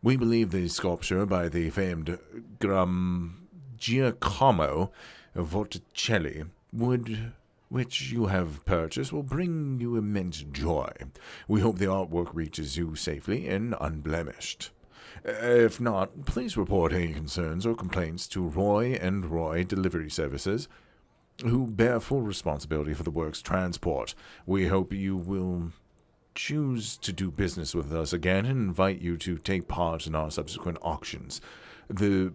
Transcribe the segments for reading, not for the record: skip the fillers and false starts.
We believe the sculpture by the famed Giacomo Botticelli which you have purchased, will bring you immense joy. We hope the artwork reaches you safely and unblemished. If not, please report any concerns or complaints to Roy and Roy Delivery Services, who bear full responsibility for the work's transport. We hope you will choose to do business with us again and invite you to take part in our subsequent auctions. The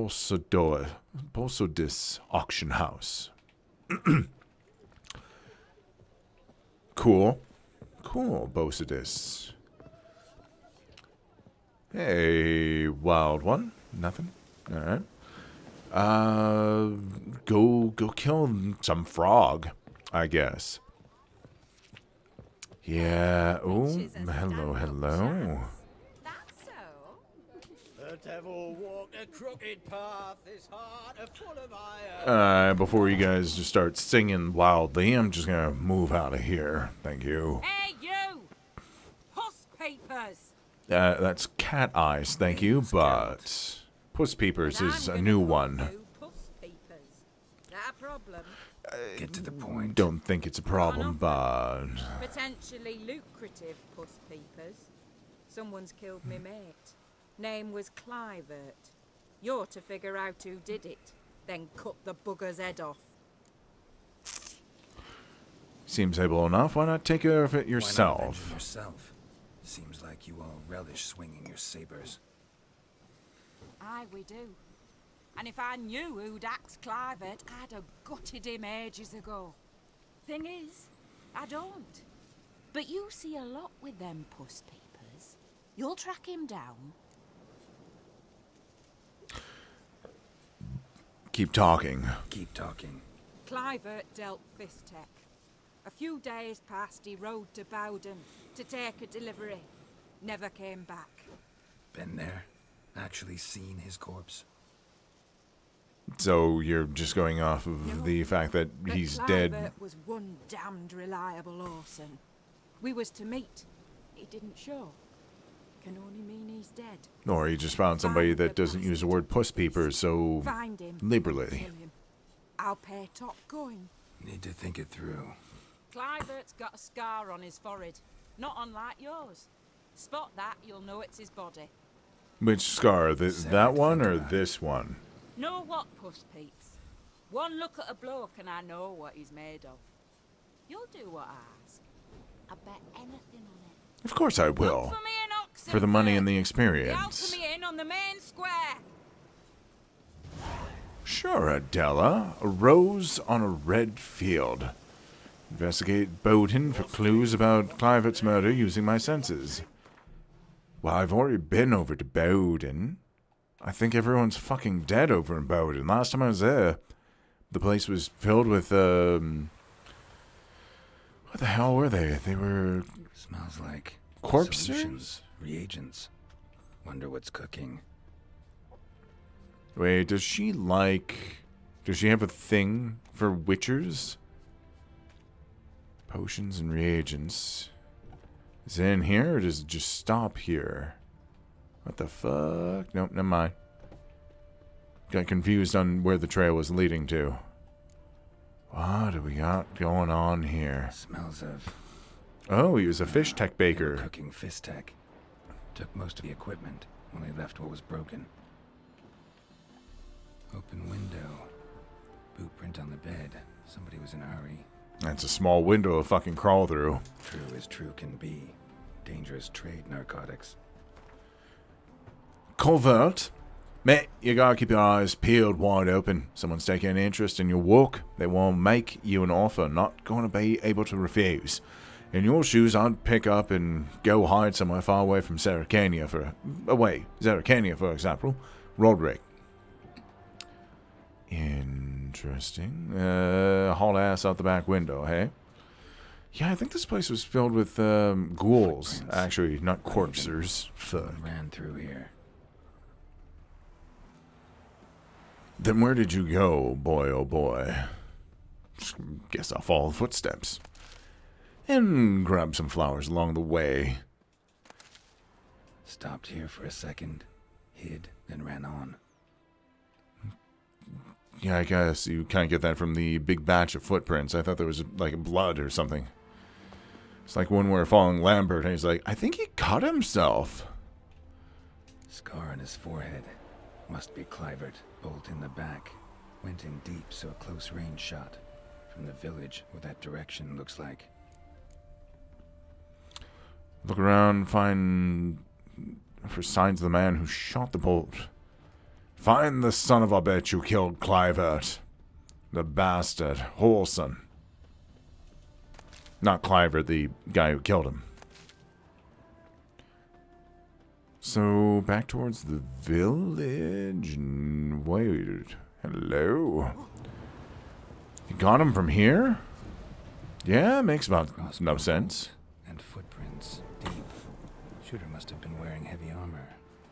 Borsodis Auction House. Cool, Borsodis. Hey, wild one. Nothing? Alright. Go kill some frog, I guess. Yeah, oh, hello. That's so. The devil walked a crooked path, his heart full of iron. Before you guys just start singing wildly, I'm just gonna move out of here. Thank you. Hey, you! Puss Papers! That's cat eyes, thank you, but Puss Peepers is a new one. Puss Papers. That a problem? Get to the point. Don't think it's a problem, but... Potentially lucrative Puss Peepers. Someone's killed me mate. Name was Clivert. You're to figure out who did it, then cut the bugger's head off. Seems able enough. Why not take care of it Why not yourself? avenge it yourself? Seems like you all relish swinging your sabers. Aye, we do. And if I knew who'd axed Clivert, I'd have gutted him ages ago. Thing is, I don't. But you see a lot with them Puss Peepers. You'll track him down. Keep talking. Keep talking. Clivert dealt Fistech. A few days past, he rode to Bowden to take a delivery. Never came back. Been there? Actually seen his corpse? So you're just going off of the fact that he's dead. Clivert was one damned reliable Orson. We was to meet. He didn't show. Can only mean he's dead. Or he just found somebody that doesn't use the word puss peepers so Find him. liberally. Kill him. I'll pay top going. Need to think it through. Clivert's got a scar on his forehead. Not unlike yours. Spot that, you'll know it's his body. Which scar? That one or this one? Know what, Puss Peeps? One look at a bloke and I know what he's made of. You'll do what I ask. I bet anything on it. Of course I Look will. for me in Oxenford. For the money and the The experience. Alchemy Inn on the main square. Sure, Adela. A rose on a red field. Investigate Bowden for clues about Clivert's murder using my senses. Well, I've already been over to Bowden. I think everyone's fucking dead over in Bowden. Last time I was there, the place was filled with, what the hell were they? They were Smells like corpses? solutions, reagents. Wonder what's cooking. Wait, does she have a thing for witchers? Potions and reagents. Is it in here, or does it just stop here? What the fuck? Nope, never mind. Got confused on where the trail was leading to. What do we got going on here? Smells of Oh, he was a fish tech they were baker. cooking fist tech. Took most of the equipment, only left what was broken. Open window. Boot print on the bed. Somebody was in a hurry. That's a small window to fucking crawl through. True as true can be. Dangerous trade, narcotics. Covert. Mate, you gotta keep your eyes peeled wide open. Someone's taking an interest in your work. They will make you an offer not going to be able to refuse. In your shoes, I'd pick up and go hide somewhere far away from Serracania for example. Roderick. Interesting. Haul ass out the back window, hey? Yeah, I think this place was filled with ghouls. Footprints. Actually, not corpsers. Fuck. Someone ran through here. Then where did you go, boy, oh boy? Guess I'll follow footsteps. And grab some flowers along the way. Stopped here for a second, hid, then ran on. Yeah, I guess you can't get that from the big batch of footprints. I thought there was like blood or something. It's like when we're following Lambert and he's like, I think he cut himself. Scar on his forehead. Must be Clivert. Bolt in the back. Went in deep, so a close range shot. From the village, what that direction looks like. Look around, find for signs of the man who shot the bolt. Find the son of a bitch who killed Clivert. The bastard. Wholesome. Not Clivert, the guy who killed him. So, back towards the village. Wait. Hello? You got him from here? Yeah, makes about no sense. And footprints. Deep. Shooter must have been wearing heavy armor.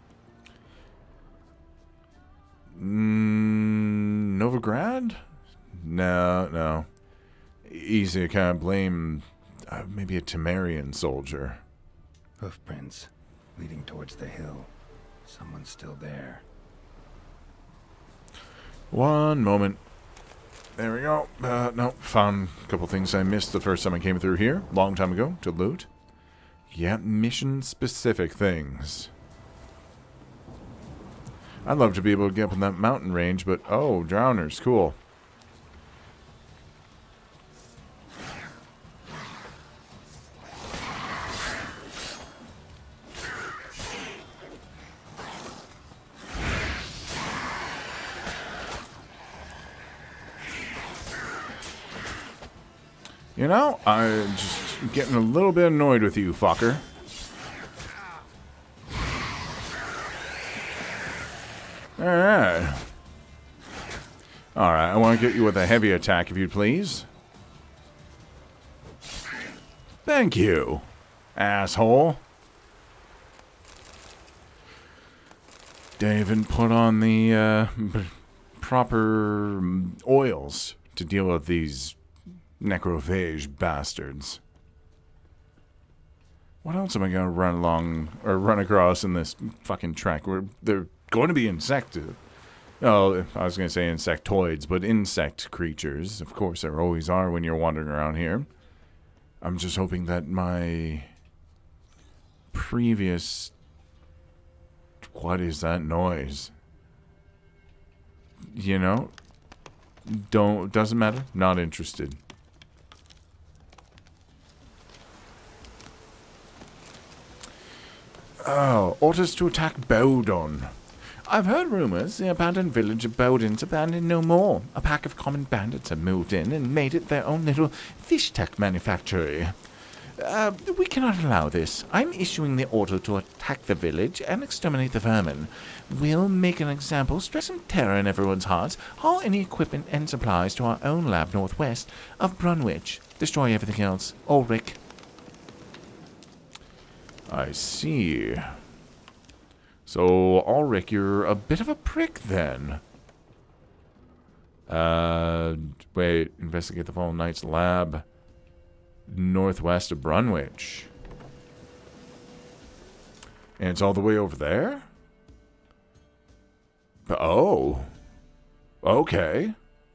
Novigrad? No. Easy, I can't blame maybe a Temerian soldier. Hoofprints leading towards the hill. Someone's still there. One moment. There we go. No, found a couple things I missed the first time I came through here. Long time ago, to loot. Yeah, mission-specific things. I'd love to be able to get up in that mountain range, but... Oh, drowners. Cool. You know, I'm just getting a little bit annoyed with you, fucker. Alright. Alright, I want to get you with a heavy attack, if you'd please. Thank you, asshole. David put on the proper oils to deal with these necrophage bastards. What else am I gonna run across in this fucking track? Where they're going to be oh, I was gonna say insectoids, but insect creatures. Of course, there always are when you're wandering around here. I'm just hoping that my previous... What is that noise? You know? Doesn't matter. Not interested. Oh, orders to attack Bowdon. I've heard rumors the abandoned village of Bowdon's abandoned no more. A pack of common bandits have moved in and made it their own little fish tech manufactory. We cannot allow this. I'm issuing the order to attack the village and exterminate the vermin. We'll make an example, stress some terror in everyone's hearts, haul any equipment and supplies to our own lab northwest of Brunwich. Destroy everything else. Ulrich. I see. So, Ulrich, you're a bit of a prick then. Wait, investigate the Fallen Knights lab northwest of Brunwich. And it's all the way over there? Oh. Okay.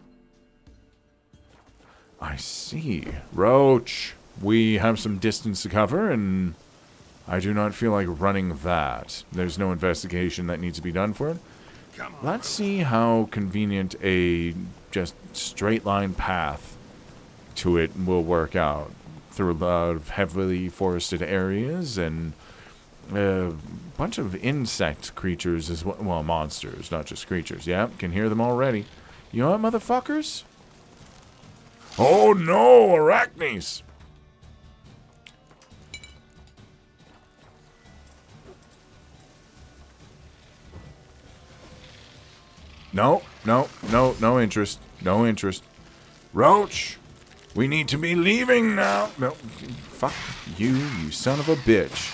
I see. Roach, we have some distance to cover, and I do not feel like running that. There's no investigation that needs to be done for it. Let's see how convenient a just straight line path to it will work out through a lot of heavily forested areas and a bunch of insect creatures as well. Well, monsters, not just creatures. Yeah, can hear them already. You know what, motherfuckers? Oh no, arachnes! No interest. No interest. Roach! We need to be leaving now. No, fuck you, you son of a bitch.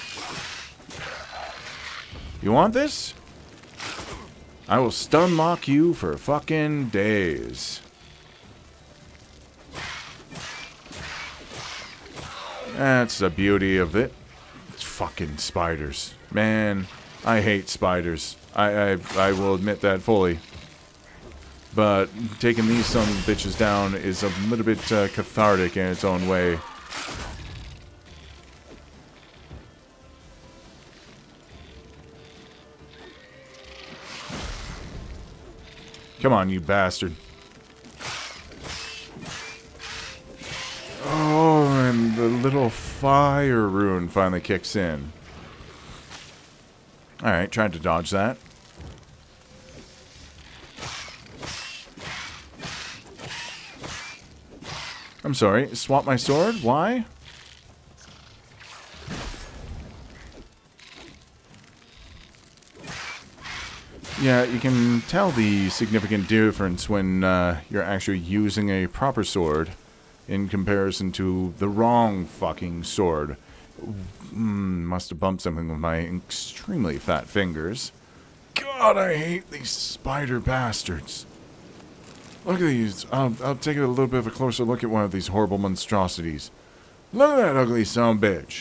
You want this? I will stun lock you for fucking days. That's the beauty of it. fucking spiders. Man, I hate spiders. I will admit that fully. But taking these sons of bitches down is a little bit cathartic in its own way. Come on, you bastard. Oh, and the little fire rune finally kicks in. Alright, tried to dodge that. I'm sorry, swap my sword? Why? Yeah, you can tell the significant difference when you're actually using a proper sword in comparison to the wrong fucking sword. Must have bumped something with my extremely fat fingers. God, I hate these spider bastards. Look at these. I'll take a little bit of a closer look at one of these horrible monstrosities. Look at that ugly son of a bitch.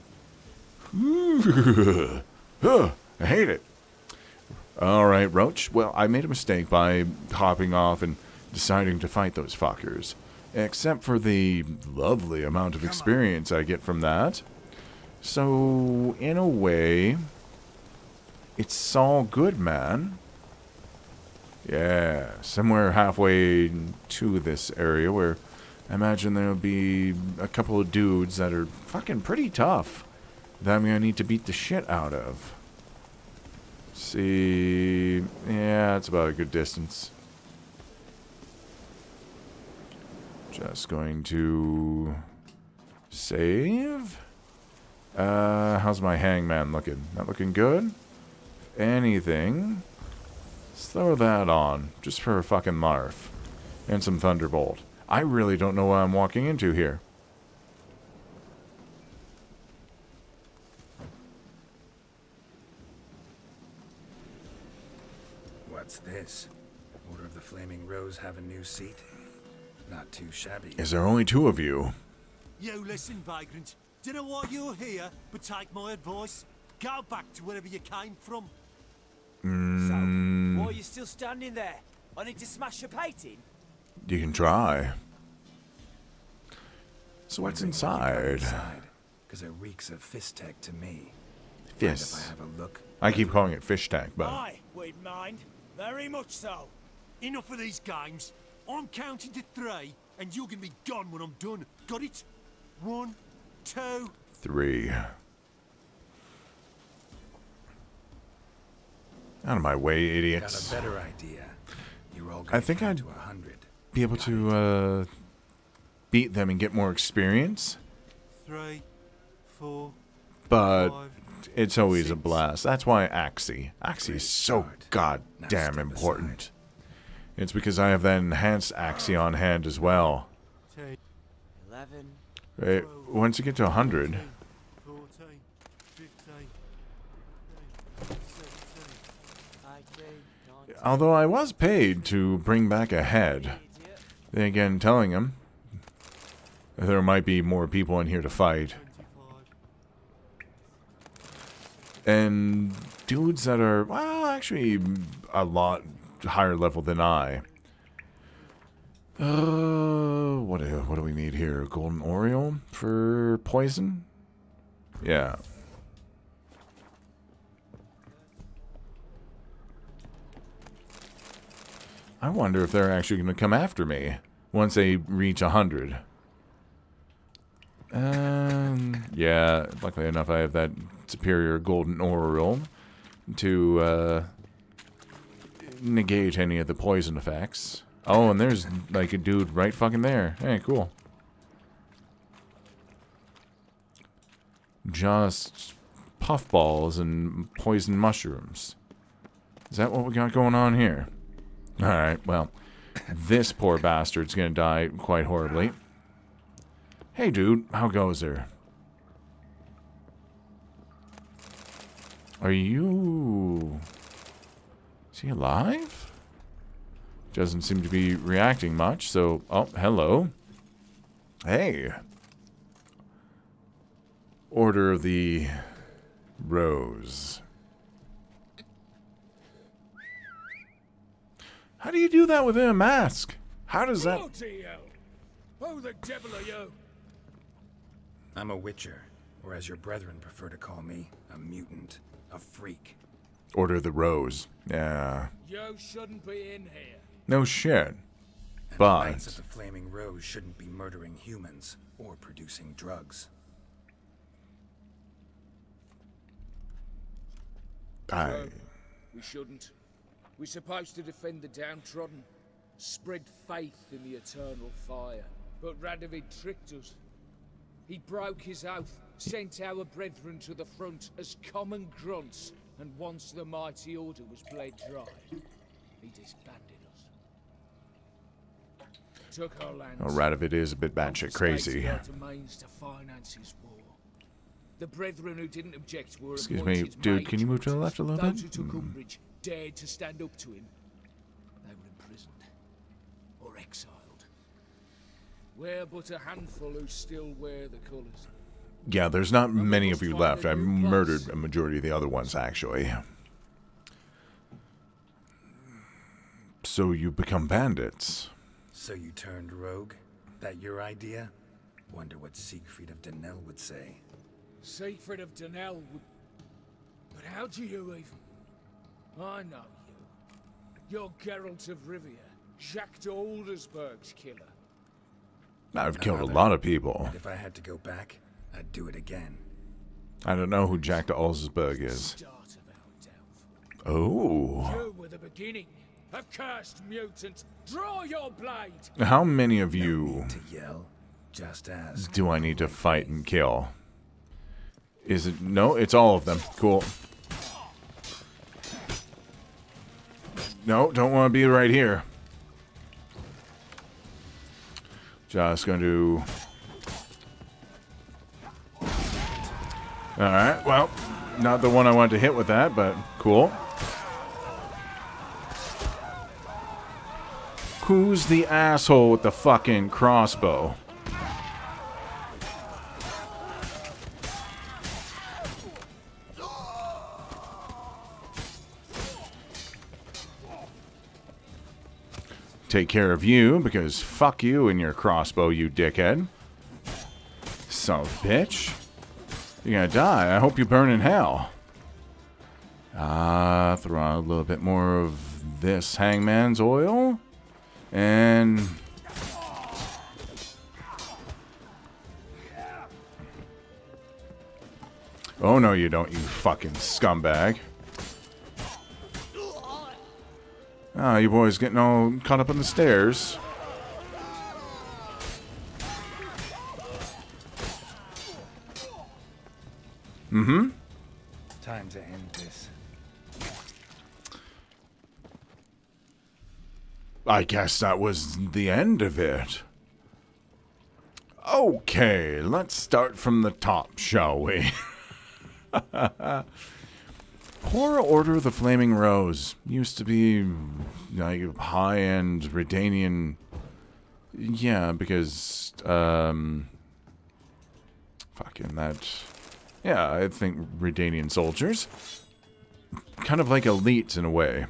I hate it. Alright, Roach. Well, I made a mistake by hopping off and deciding to fight those fuckers. Except for the lovely amount of experience I get from that. So, in a way, it's all good, man. Yeah, somewhere halfway to this area where I imagine there'll be a couple of dudes that are fucking pretty tough that I'm gonna need to beat the shit out of. See, yeah, it's about a good distance. Just going to save. How's my hangman looking? Not looking good? Anything? Let's throw that on, just for a fucking larf. And some thunderbolt. I really don't know what I'm walking into here. What's this? Order of the Flaming Rose have a new seat? Not too shabby. Is there only two of you? You listen, vagrant. Dunno why you're here, but take my advice. Go back to wherever you came from. So, why are you still standing there? I need to smash your plate in? You can try. So what's inside? Because it reeks of fist tech to me. Fists. If I have a look. I keep calling it fish tank, but I would mind. Very much so. Enough of these games. I'm counting to 3, and you're gonna be gone when I'm done. Got it? 1, 2. 3. Out of my way, idiots. Got a better idea. You're all I think I'd to 100. be able to beat them and get more experience, 3, 4. but 5, it's always a 6. blast. That's why Axii is so start. goddamn Now step important. aside. It's because I have that enhanced Axii on hand as well. 10, 11. Right, once you get to 100, 14, 15, 16, 17. although I was paid to bring back a head, then again, telling him there might be more people in here to fight. 25. And dudes that are, well, actually a lot higher level than I. What do we need here? Golden Oriole for poison? Yeah. I wonder if they're actually going to come after me once they reach 100. Yeah, luckily enough I have that superior Golden Oriole to negate any of the poison effects. Oh, and there's like a dude right fucking there. Hey, cool. Just puffballs and poison mushrooms. Is that what we got going on here? Alright, well, this poor bastard's gonna die quite horribly. Hey, dude, how goes there? Are you... Is he alive? Doesn't seem to be reacting much, so... Oh, hello. Hey. Order of the Rose. How do you do that within a mask? How does that... Bloody hell! Who the devil are you? I'm a witcher, or as your brethren prefer to call me, a mutant, a freak. Order the Rose. Yeah. You shouldn't be in here. No shit. And the But... Knights of the Flaming Rose shouldn't be murdering humans or producing drugs. We shouldn't. We're supposed to defend the downtrodden, spread faith in the eternal fire. But Radovid tricked us. He broke his oath, sent our brethren to the front as common grunts, and once the mighty order was bled dry, he disbanded us. Took our lands. Oh, Radovid is a bit batshit crazy. Confiscated our domains to finance his war. The brethren who didn't object were Excuse me, appointed dude, can you move to the majors. left a little Those bit? who took umbrage dared to stand up to him. They were imprisoned or exiled. We're but a handful who still wear the colours. Yeah, there's not many of you left. I murdered a majority of the other ones, actually. So you become bandits. So you turned rogue? That your idea? Wonder what Siegfried of Denel would say. Siegfried of Denel would... But how do you even... I know you. You're Geralt of Rivia, Jacques de Aldersberg's killer. I've killed a lot of people. And if I had to go back, I'd do it again. I don't know who Jack de Aldersberg is. Start of our downfall. Oh. You were the beginning. A cursed mutant. Draw your blade. How many of you To yell, just ask. do I need to fight and kill? Is it... No, it's all of them. Cool. No, don't want to be right here. Just going to... Alright, well, not the one I wanted to hit with that, but cool. Who's the asshole with the fucking crossbow? Take care of you, because fuck you and your crossbow, you dickhead. Son of a bitch. You're gonna die. I hope you burn in hell. Throw out a little bit more of this hangman's oil. And... Oh, no, you don't, you fucking scumbag. Ah, you boys getting all caught up on the stairs. Mm-hmm. Time to end this. I guess that was the end of it. Okay, let's start from the top, shall we? Poor Order of the Flaming Rose used to be like high-end Redanian. Yeah, because fucking that. Yeah, I think Redanian soldiers, kind of like elites in a way.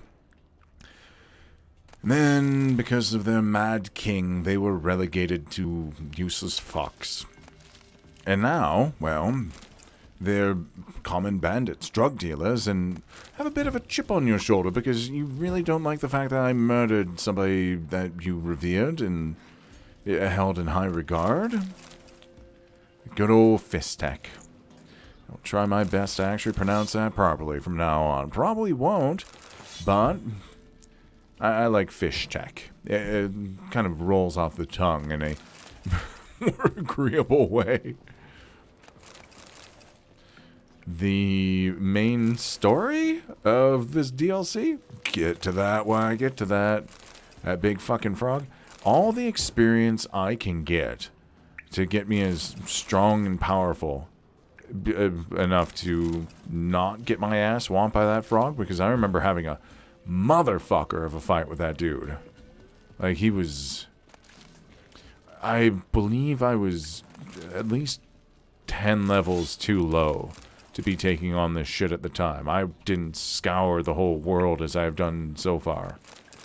And then, because of their mad king, they were relegated to useless fucks. And now, well, they're common bandits, drug dealers, and have a bit of a chip on your shoulder because you really don't like the fact that I murdered somebody that you revered and held in high regard. Good old Fistek. I'll try my best to actually pronounce that properly from now on. Probably won't, but I like Fishtech. It kind of rolls off the tongue in a more agreeable way. The main story of this DLC? Get to that when I get to that. That big fucking frog. All the experience I can get to get me as strong and powerful enough to not get my ass whomped by that frog, because I remember having a motherfucker of a fight with that dude. Like, he was... I believe I was at least 10 levels too low to be taking on this shit at the time. I didn't scour the whole world as I've done so far.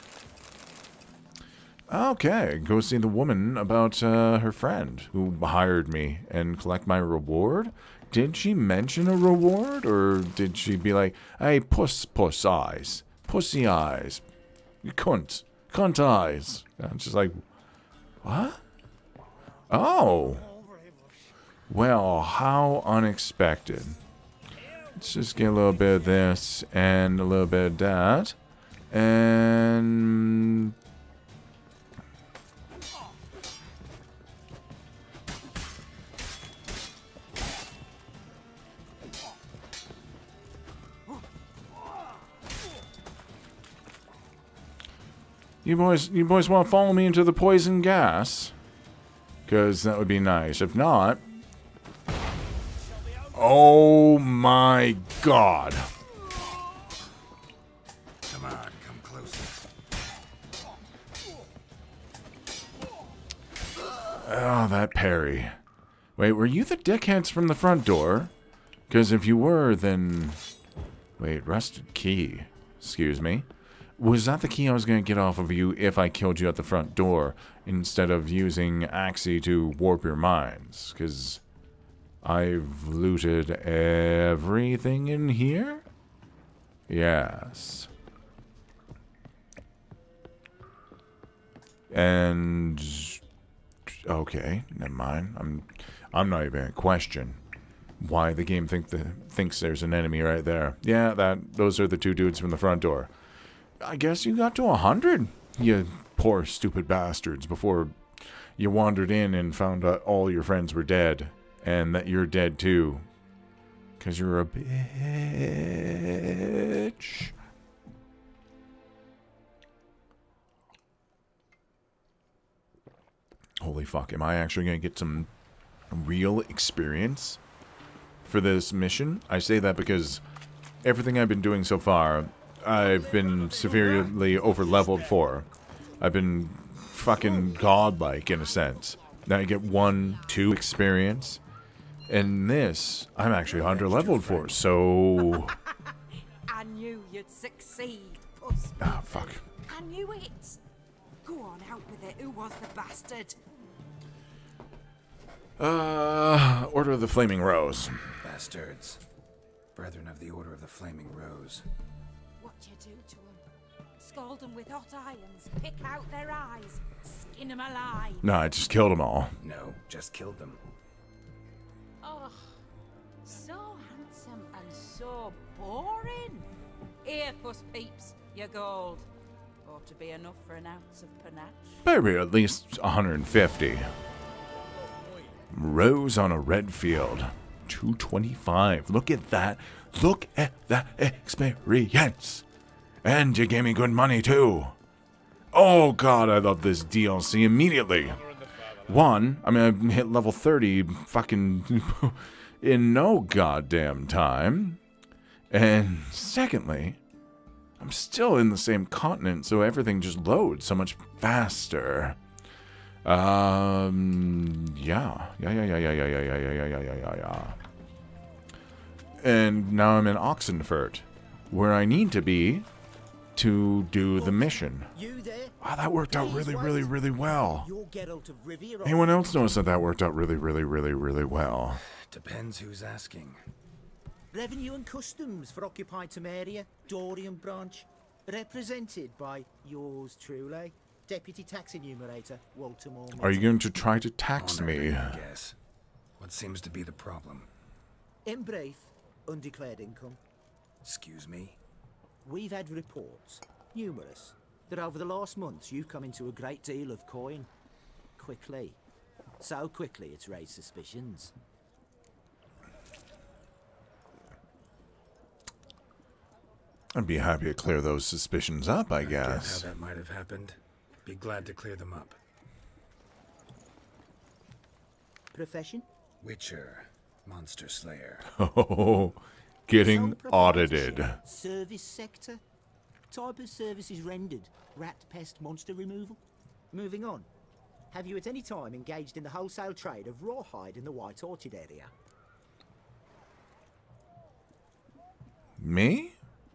Okay, go see the woman about her friend who hired me and collect my reward. Did she mention a reward, or did she be like, hey, puss eyes, pussy eyes, you cunt eyes? I'm just like, what? Oh. Well, how unexpected. Let's just get a little bit of this and a little bit of that. And... You boys want to follow me into the poison gas? Because that would be nice. If not... Oh my god. Come on, come closer. Oh, that parry. Wait, were you the dickheads from the front door? Because if you were, then... Wait, rusted key. Excuse me. Was that the key I was going to get off of you if I killed you at the front door instead of using Axii to warp your minds? Because I've looted everything in here? Yes. And... Okay, never mind. I'm not even going to question why the game thinks there's an enemy right there. Yeah, those are the two dudes from the front door. I guess you got to 100, you poor stupid bastards, before you wandered in and found out all your friends were dead, and that you're dead too. 'Cause you're a bitch. Holy fuck, am I actually gonna get some real experience for this mission? I say that because everything I've been doing so far, I've been severely over-leveled for. I've been fucking godlike, in a sense. Now I get 1, 2 experience. And this, I'm actually under-leveled for, so... I knew you'd succeed, Puss. Ah, fuck. I knew it. Go on, out with it. Who was the bastard? Order of the Flaming Rose. Bastards. Brethren of the Order of the Flaming Rose. What you do to them? Scald them with hot irons, pick out their eyes, skin them alive. No, I just killed them all. No, just killed them. Oh, so handsome and so boring. Here, Puss Peeps, your gold. Ought to be enough for an ounce of panache. Better be at least 150. Rose on a red field. 225. Look at that. Look at that experience. And you gave me good money, too. Oh, God, I love this DLC immediately. One, I mean, I hit level 30 fucking in no goddamn time. And secondly, I'm still in the same continent, so everything just loads so much faster. Yeah. And now I'm in Oxenfurt, where I need to be to do the mission. You there? Wow, that worked out really, really, really well. You'll get out of Rivia. Anyone else notice that that worked out really, really, really, really well? Depends who's asking. Revenue and Customs for occupied Temeria, Dorian branch, represented by yours truly, Deputy Tax Enumerator Walter Moore. Are you going to try to tax me? I guess. What seems to be the problem? In brief, undeclared income. Excuse me? We've had reports, numerous, that over the last months you've come into a great deal of coin. Quickly. So quickly it's raised suspicions. I'd be happy to clear those suspicions up, I Get guess. how that might have happened. Be glad to clear them up. Profession? Witcher. Monster Slayer. Oh, getting Sole audited. proprietorship, Service sector? Type of services rendered? Rat pest monster removal? Moving on. Have you at any time engaged in the wholesale trade of rawhide in the White Orchard area? Me?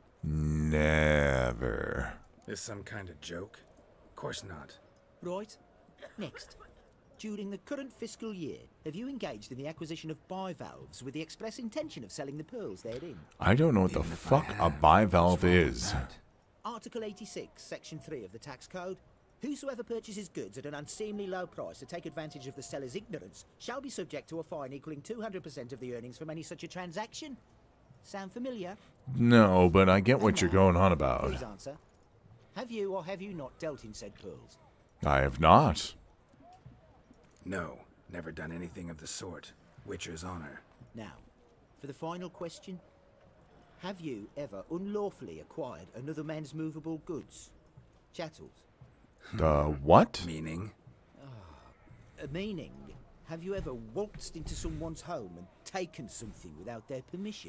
Never. This some kind of joke? Of course not. Right. Next. During the current fiscal year, have you engaged in the acquisition of bivalves with the express intention of selling the pearls therein? I don't know what the Even if I fuck a have, bivalve what's wrong with is. that? Article 86, Section 3 of the Tax Code. Whosoever purchases goods at an unseemly low price to take advantage of the seller's ignorance shall be subject to a fine equaling 200% of the earnings from any such a transaction. Sound familiar? No, but I get what you're going on about. Please answer. Have you or have you not dealt in said pearls? I have not. No, never done anything of the sort. Witcher's honor. Now, for the final question. Have you ever unlawfully acquired another man's movable goods? Chattels. What? Meaning? Meaning, have you ever waltzed into someone's home and taken something without their permission?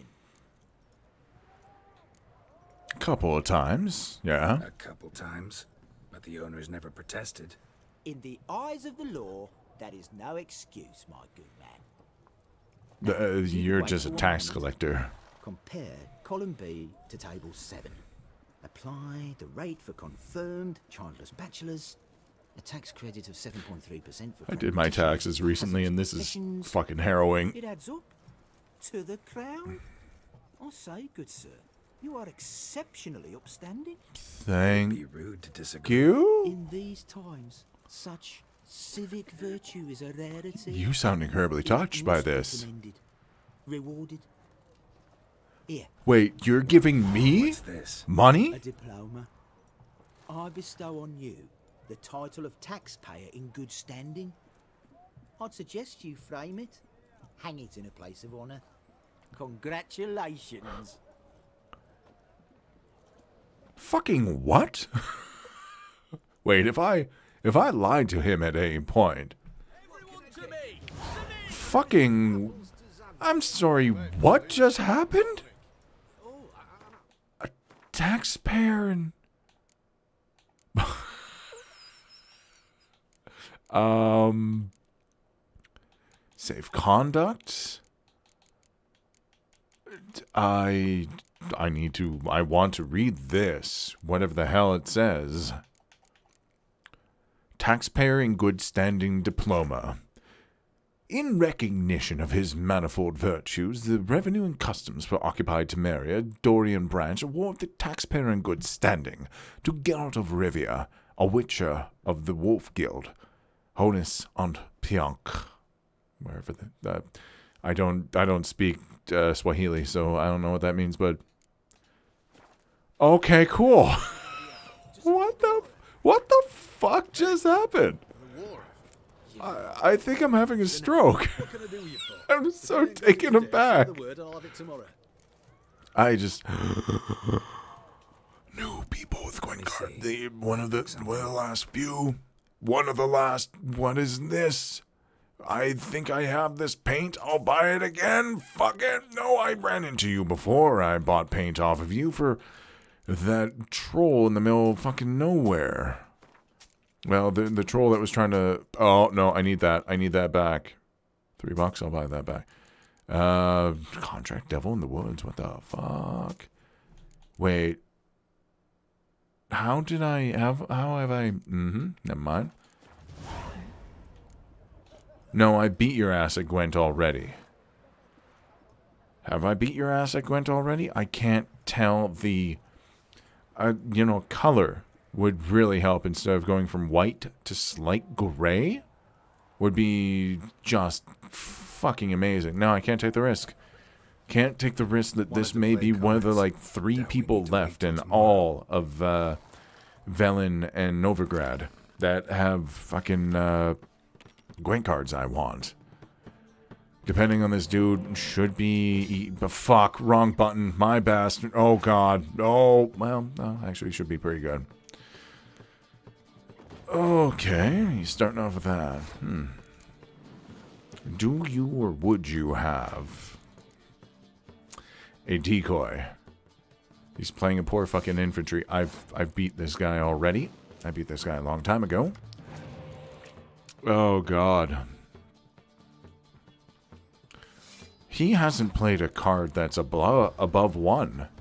A couple of times, yeah. A couple times. But the owners never protested. In the eyes of the law, that is no excuse, my good man. You're just a tax collector. Compare column B to table 7. Apply the rate for confirmed childless bachelors. A tax credit of 7.3% for I did my taxes recently, and this is possessions. fucking harrowing. It adds up to the crown. I say, good sir, you are exceptionally upstanding. Thank Be rude to disagree. you? In these times, such civic virtue is a rarity. You sound incredibly It touched by must be this. commended, rewarded. Here, Wait, you're giving me What's this? money? a diploma. I bestow on you the title of taxpayer in good standing. I'd suggest you frame it, hang it in a place of honor. Congratulations. Fucking what? Wait, if I lied to him at any point. Fucking I'm sorry, what just happened? A taxpayer and safe conduct? I want to read this, whatever the hell it says. Taxpayer in good standing diploma. In recognition of his manifold virtues, the Revenue and Customs for Occupied Temeria, Dorian Branch, award the taxpayer in good standing to Geralt of Rivia, a witcher of the Wolf Guild, Honus and Pionk. Wherever I don't speak Swahili, so I don't know what that means, but okay, cool. What the fuck just happened? I think I'm having a stroke. I'm so taken aback. I just new people with Gwencard. One of the last few. One of the last. What is this? I think I have this paint. I'll buy it again. Fuck it. No, I ran into you before. I bought paint off of you for that troll in the middle of fucking nowhere. Well, the troll that was trying to... Oh, no, I need that. I need that back. $3, I'll buy that back. Contract Devil in the Woods. What the fuck? Wait. How have I... never mind. No, I beat your ass at Gwent already. Have I beat your ass at Gwent already? I can't tell the... color would really help. Instead of going from white to slight gray would be just fucking amazing. No, I can't take the risk. Can't take the risk that this may be one of the like 3 people left in all of Velen and Novigrad that have fucking Gwent cards I want. Depending on this dude, should be... Fuck, wrong button. My bastard. Oh, God. Oh, well, no, actually should be pretty good. Okay, he's starting off with that. Do you or would you have a decoy? He's playing a poor fucking infantry. I've beat this guy already. I beat this guy a long time ago. Oh, God. He hasn't played a card that's above 1.